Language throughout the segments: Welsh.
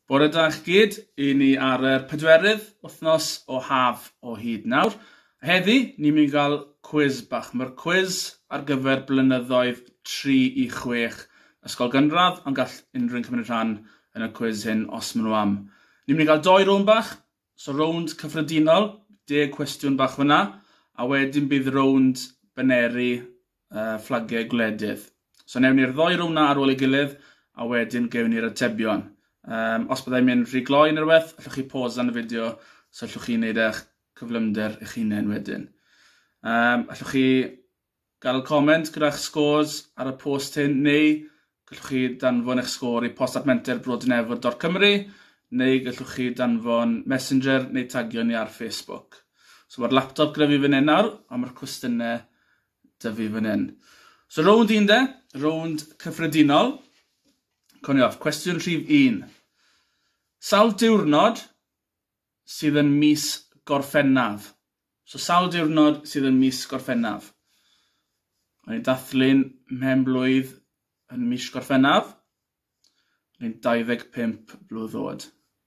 Bore da chi gyd, i ni ar yr 4ydd wythnos o haf o hyd nawr. Heddi, ni'n mynd i gael quiz bach. Mae'r quiz ar gyfer blynyddoedd 3 i 6 ysgol gynradd, ond gall unrhyw'n cymryd rhan yn y quiz hyn os maen nhw am. Ni'n mynd i gael 2 rownd bach, so rownd cyffredinol, 10 cwestiwn bach fyna, a wedyn bydd rownd baneri fflagiau gwledydd. So newn ni'r 2 rownd na ar ôl ei gilydd, a wedyn gewn ni'r atebion. Os byddai'n mynd rhy gloi neu rhywbeth, allwch chi pause'n y fideo, so allwch chi wneud eich cyflymder eich hunain wedyn. Allwch chi gael comment gyda'ch scores ar y post hyn, neu gallwch chi danfon eich sgôr i post@mentorbrodynefod.cymru, neu gallwch chi danfon Messenger neu tagio ni ar Facebook. So mae'r laptop gyda fi fan hyn nawr, a mae'r cwestiynau dy fi fan hyn. So rownd 1 de, rownd cyffredinol. Coniwch, cwestiwn rhif 1. Sawl diwrnod sydd yn mis Gorffennaf? So sawl diwrnod sydd yn mis Gorffennaf? Mae'n dathlu'n mhenblwydd yn mis Gorffennaf. Mae'n 25 blwydd oed.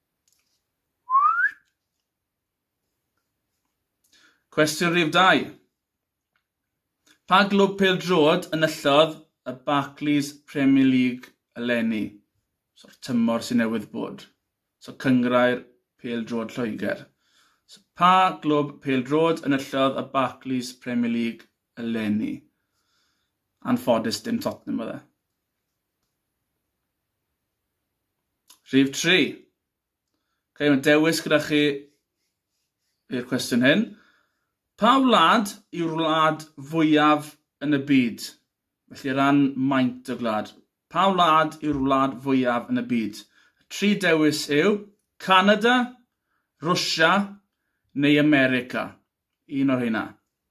Cwestiwn rhif 2. Pa glwb pêl-droed enillodd y Barclays Premier League eleni? So'r tymor sy'n newydd bod. So cyngrair pêl-droed Lloegr. So pa glwb pêl-droed enillodd y Barclays Premier League eleni? Anffodus dim Tottenham oedd e. Rhif 3. Mae dewis gyda chi i'r cwestiwn hyn. Pa wlad yw'r wlad fwyaf yn y byd? Felly ran maint y gwlad. Pa wlad yw'r wlad fwyaf yn y byd? 3 dewis yw Canada, Rwsia neu America. Un o'r hynna.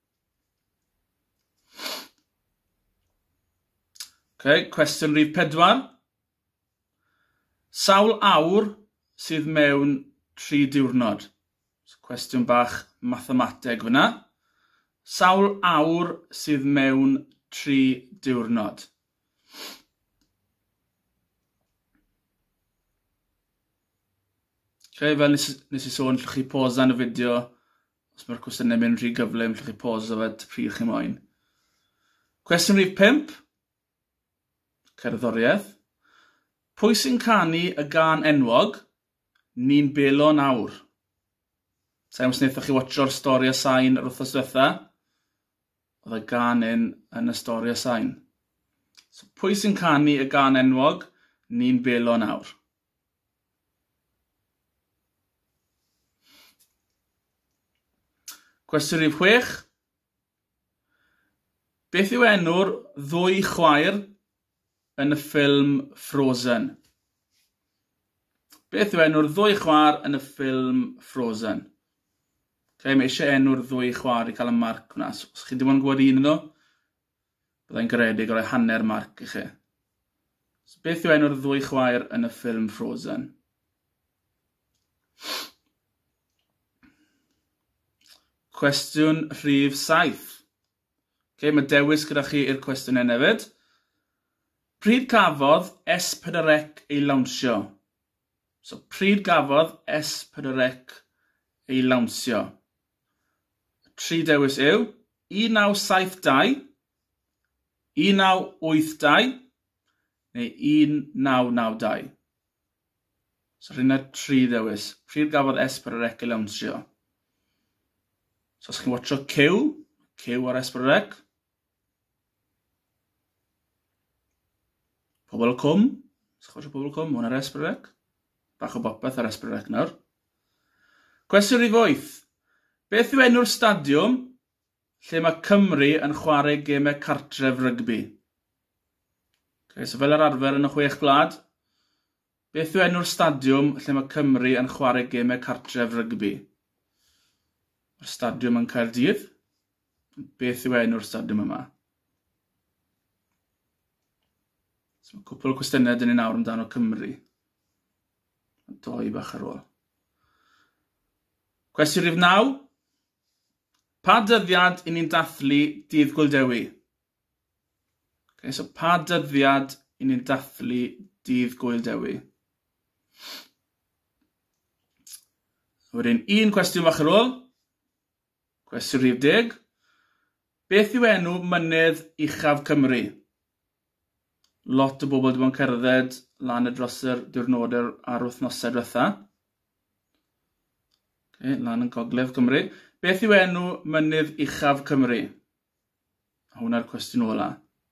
Cwestiwn rhif 4. Sawl awr sydd mewn 3 diwrnod? So, cwestiwn bach mathemateg fyna. Sawl awr sydd mewn 3 diwrnod? Fel nes i sôn, llwch chi pausa yn y fideo. Os mae'r cwestiynau mynd rhy gyflym, llwch chi pausa fe pryd chi moyn. Cwestiwn rhif 5. Cerddoriaeth. Pwy sy'n canu y gân enwog Ni'n belo nawr? Sa'n os wnaethoch chi watcho'r stori a sain yr wythnos diwetha? Oedd y gân yn y stori a sain. So, pwy sy'n canu y gân enwog Ni'n belo nawr? Cwestiwn rhif 6. Beth yw enw'r 2 chwaer yn y ffilm Frozen? Beth yw enw'r 2 chwaer yn y ffilm Frozen? Mae eisiau enw'r 2 chwaer i cael y marc hwnna. Os chi ddim yn gwybod un nhw, byddai'n garedig o roi hanner marc i chi. So, beth yw enw'r 2 chwaer yn y ffilm Frozen? Cwestiwn rhif 7. Mae dewis gyda chi i'r cwestiwn hyn hefyd. Pryd gafodd S4C ei lawnsio? So, pryd gafodd S4C ei lawnsio? 3 dewis yw 1972, 1982 neu 1992. So, rhywun 3 dewis. Pryd gafodd S4C ei lawnsio? So, os chi'n watcho Q ar S4C. Pobl Cwm. Os chi'n watcho Pobl Cwm, hwn ar S4C. Bach o bopeth ar S4C nawr. Cwestiwn rhif 8. Beth yw enw'r stadiwm lle mae Cymru yn chwarae gemau cartref rygbi? So fel yr arfer yn y 6 gwlad. Beth yw enw'r stadiwm lle mae Cymru yn chwarae gemau cartref rygbi? Mae'r stadiwm yn Caerdydd. Beth yw enw'r stadiwm yma? So, mae cwpl o cwestiynau dyn ni nawr amdano Cymru. 2 bach ar ôl. Cwestiwn rhif 9. Pa dyddiad i ni'n dathlu dydd Gwildewi? So, pa dyddiad i ni'n dathlu dydd Gwildewi? Wedyn, un cwestiwn fach ar ôl. Cwestiwn rhif 10. Beth yw enw mynydd uchaf Cymru? Lot o bobl wedi bod yn cerdded lan y dros yr diwrnodau a'r wythnosau diwetha. Lan yn gogledd Cymru. Beth yw enw mynydd uchaf Cymru? Hwna'r cwestiwn ola.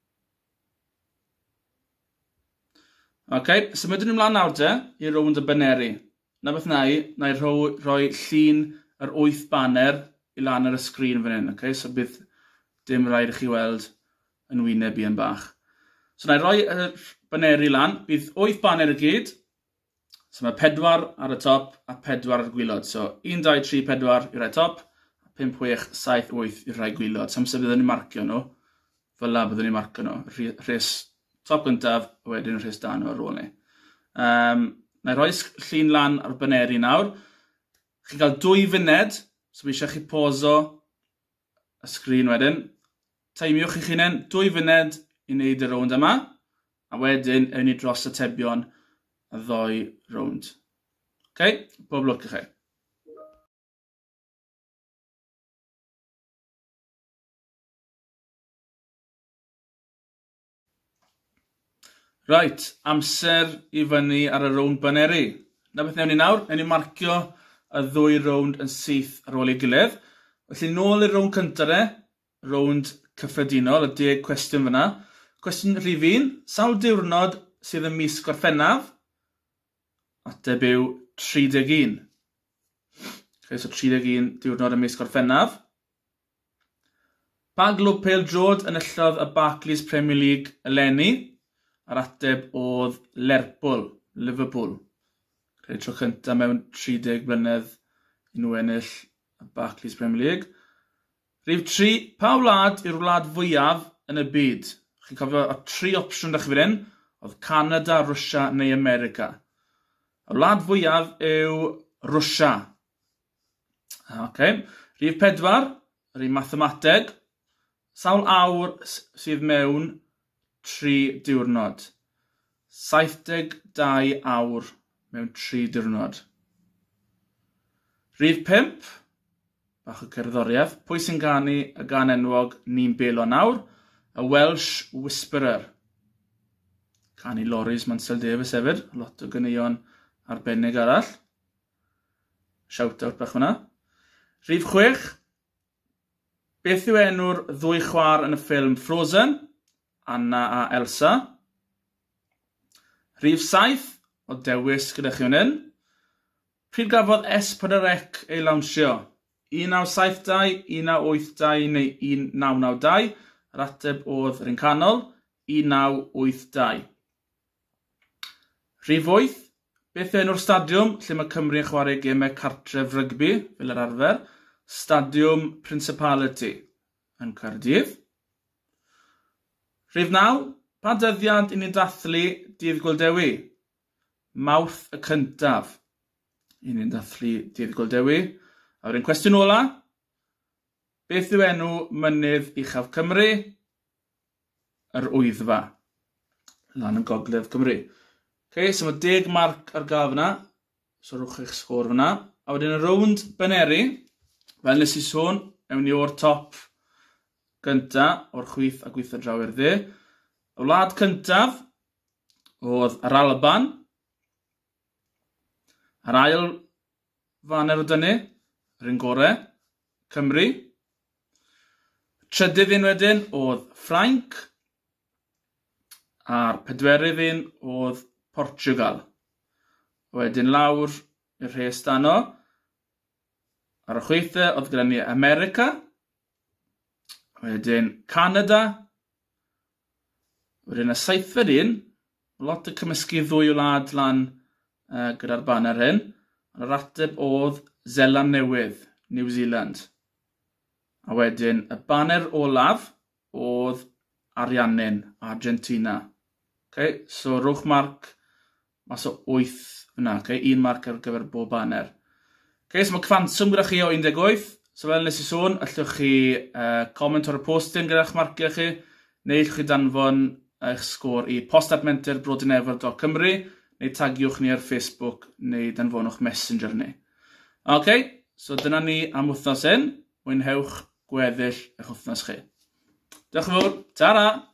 Symudwn ni ymlaen nawr i rownd y baneri. Na beth na i rhoi llun yr 8 banner i lan ar y sgrin fan hyn. So bydd dim rhaid i chi weld yn wyneb i yn bach. So na i roi y baneri lan. Bydd 8 banner y gyd. So mae 4 ar y top a 4 ar y gwylod. So 1, 2, 3, 4 i'r rai top. 5, 6, 7, 8 i'r rai gwylod. So amser byddwn ni marcio nhw. Fel la byddwn ni marcio nhw. Rhys top gyntaf, a wedyn rhys dan nhw ar ôl ni. Na i roi llun lan ar baneri nawr. Chi'n cael 2 funed, so fi eisiau chi poso y sgrin wedyn. Taimiwch eich hunain 2 funed i wneud y rownd yma, a wedyn ewn ni dros atebion y 2 rownd. Bob lwc i chi. Right, amser i fyny ar y rownd baneri. Na beth newn ni nawr, newn ni marcio y 2 rownd yn syth ar ôl ei gilydd. Felly nôl i'r rownd cyntaf rownd cyffredinol, y 10 cwestiwn fyna. Cwestiwn rhif 1, sawl diwrnod sydd yn mis Gorffennaf? Ateb yw 31. So 31 diwrnod yn mis Gorffennaf. Pa glwb pêl-drod enillodd y Barclays Premier League eleni? A'r ateb oedd Lerpwl, Liverpool. Tro cyntaf mewn 30 blynedd i nhw ennill y Barclays Premier League. Rhif 3, pa wlad yw'r wlad fwyaf yn y byd? Chi'n cofio o 3 opsiwn dach chi fan hyn, oedd Canada, Rwsia neu America. Y wlad fwyaf yw Rwsia. Rhif 4, rhif mathemateg. Sawl awr sydd mewn 3 diwrnod. 72 awr mewn 3 diwrnod. Rhif 5, bach o cerddoriaeth. Pwy sy'n ganu y gan enwog Ni'n Belo Nawr? Y Welsh Whisperer. Canu Loris Mansell Davies hefyd. Lot o ganeuon arbennig arall. Shout-out bach hwnna. Rhif 6, beth yw enw'r 2 chwaer yn y ffilm Frozen? Anna a Elsa. Rhif 7, o dewis gyda chi hwn hyn. Pryd gafodd S4C ei lawnsio? 1972, 1982 neu 1992? Yr ateb oedd yr un canol, 1982. Rhif 8, beth yw enw'r stadiwm lle mae Cymru yn chwarae gemau cartref rygbi, fel yr arfer? Stadiwm Principality yn Caerdydd. Rhif 9, pa dyddiad i ni'n dathlu dydd Gwildewi? Mawrth y cyntaf i ni'n dathlu dydd Gwildewi. A wedyn cwestiwn ola, beth yw enw mynydd uchaf Cymru? Yr Wyddfa, lan yn gogledd Cymru. So mae 10 marc ar gael fyna, so rwch eich sgôr fyna. A wedyn y rownd baneri, fel nes i sôn, ewn ni o'r top gynta o'r chwith a gweithio draw i'r dde. Y wlad cyntaf oedd yr Alban. Yr ail faner o dynnu, yr un gorau, Cymru. Trydydd un wedyn oedd Ffrainc. A'r 4ydd un oedd Portugal. Wedyn lawr i'r rhes dano. Ar y chweithau oedd gyda ni America. Wedyn Canada. Wedyn y 7ydd un. Lot o cymysgu 2 wlad lan gyda'r banner hyn. Yr ateb oedd Zeland Newydd, New Zealand. A wedyn y banner olaf oedd Ariannin, Argentina. So rwch marc mas o 8 yna. 1 marc ar gyfer bob banner. So mae cyfanswm gyda chi o 18. So fel nes i sôn, allwch chi comment o'r postyn gyda'ch marciau chi, neu allwch chi danfon eich sgôr i post@mentorbrodynewydd.cymru, neu tagiwch ni ar Facebook, neu danfonwch Messenger ni. So dyna ni am wythnos hyn. Mwynhewch gweddill eich wythnos chi. Diolch yn fawr. Tara!